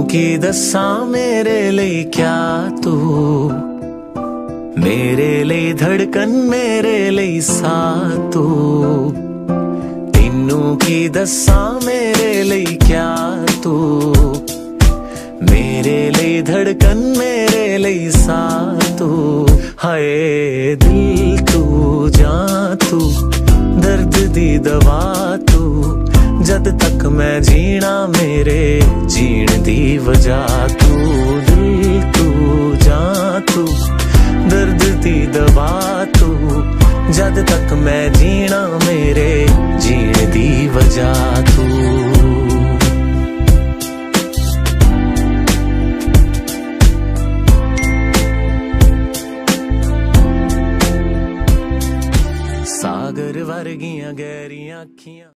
की दसा मेरे लिए क्या तू, मेरे लिए धड़कन मेरे लिए सा तू, तेनू की दसा मेरे लिए क्या तू, मेरे लिए धड़कन मेरे लिए सा तू। हाय दिल तू जां तू, दर्द दी दवा तू, जद तक मैं जीना मेरे जीण दी वजह तू। दिल तू जां तू, दर्द दी दवा तू, जद तक मैं जीना मेरे जीण दी वजह तू। सागर वर्गियां गहरियां अखियां